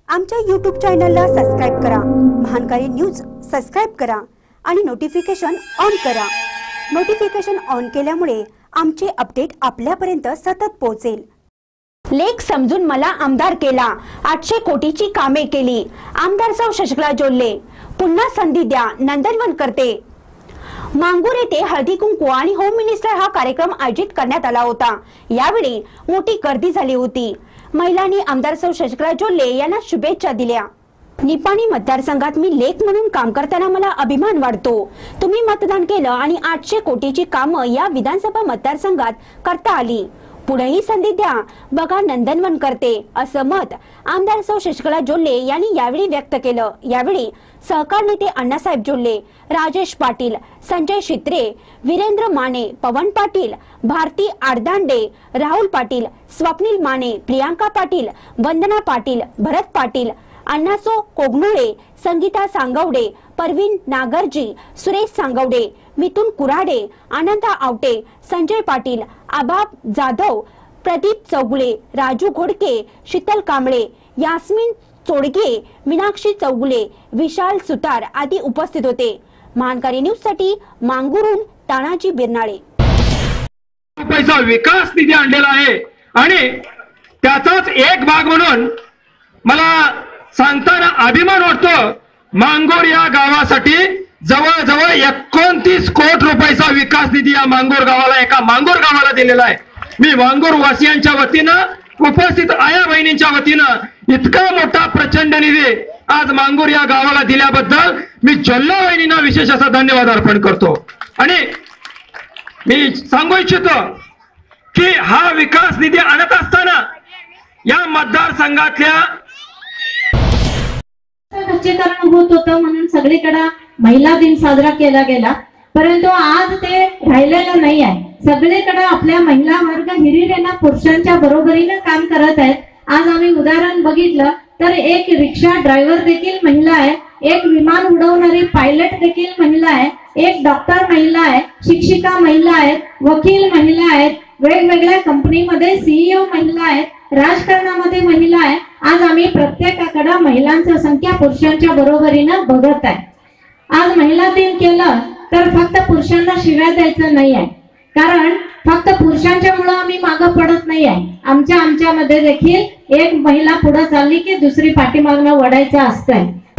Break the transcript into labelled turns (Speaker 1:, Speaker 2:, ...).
Speaker 1: आमच्या YouTube चॅनलला subscribe करा, महानकारी न्यूज सबस्क्राइब करा आणि नोटिफिकेशन ऑन करा। नोटिफिकेशन ऑन केल्यामुळे आमचे अपडेट आपल्यापर्यंत सतत पोहोचेल। लेख समजून मला आमदार केला, 800 कोटीची कामे केली। आमदार सौ शशिकला जोल्ले पुन्हा संधी द्या, नंदनवन करते। मांगूर येथे हळदी कुंकू आणि होम मिनिस्टर हा कार्यक्रम आयोजित करण्यात आला होता। यावेळी मोठी गर्दी झाली होती। महिलांनी आमदार सौ शशिकला जोल्ले यांना शुभेच्छा दिल्या। निपाणी मतदारसंघात मी लेख म्हणून काम करताना मला अभिमान वाटतो। तुम्ही मतदान केलं आणि 800 कोटीची कामं या विधानसभा मतदारसंघात करता आली। पुढेही संधी द्या, बघा नंदनवन करते, असं मत आमदार सौ शशिकला जोल्ले यांनी यावेळी व्यक्त केलं। यावेळी सहकार नेते अण्णासाहेब जोल्ले, राजेश पाटील, संजय शित्रे, वीरेंद्र माने, पवन पाटील, भारती आडदांडे, राहुल पाटील, स्वप्नील माने, प्रियांका पाटील, वंदना पाटील, भरत पाटील, अण्णासो कोगनुळे, संगीता सांगवडे, परवीन नागरजी, सुरेश सांगवडे, मिथुन कुराडे, आनंदा आवटे, संजय पाटील, आबाब जाधव, प्रदीप चौगुले, राजू घोडके, शीतल कांबळे, यास्मिन चोडगे, मीनाक्षी चौगुले, विशाल सुतार आदी उपस्थित होते। महानकारी न्यूज साठी मांगूरहून तानाजी बिरनाळे।
Speaker 2: पैसा विकास निधी आणलेला आहे आणि त्याचाच एक भाग म्हणून मला सांगताना अभिमान वाटतो। मांगूर या गावासाठी जवळजवळ 29 कोटी रुपयाचा विकास निधी या मांगूर गावाला, एका मांगूर गावाला दिलेला आहे। मी मांगूर वासियांच्या वतीनं, उपस्थित आया बहिणींच्या वतीनं इतका मोठा प्रचंड निधी आज मांगूर या गावाला दिल्याबद्दल मी जोल्ले वहिनींना विशेष असा धन्यवाद अर्पण करतो। आणि मी सांगू इच्छितो की हा विकास निधी आणत असताना या मतदारसंघातल्या
Speaker 3: खच्चीकरण होत होतं म्हणून सगळीकडे महिला दिन साजरा केला गेला, परंतु आज ते राहिलेलं नाही आहे। सगळीकडे आपल्या महिला वर्ग हिरिरीने पुरुषांच्या बरोबरीने काम करत आहेत। आज आम्ही उदाहरण बघितलं तर एक रिक्षा ड्रायव्हर देखील महिला आहे, एक विमान उडवणारी पायलट देखील महिला आहे, एक डॉक्टर महिला आहे, शिक्षिका महिला आहेत, वकील महिला आहेत, वेगवेगळ्या कंपनीमध्ये CEO महिला आहेत, राजकारणामध्ये महिला आहे। आज आम्ही प्रत्येकाकडे महिलांची संख्या पुरुषांच्या बरोबरीने बघत आहे। आज महिला दिन केलं तर फक्त पुरुषांना शिव्या द्यायचं नाही आहे, कारण फक्त पुरुषांच्या मुळे आम्ही मागे पडत नाही आहे। आमच्यामध्ये देखील एक महिला पुढे चालली की दुसरी पाठीमागनं वळायचं असतंय।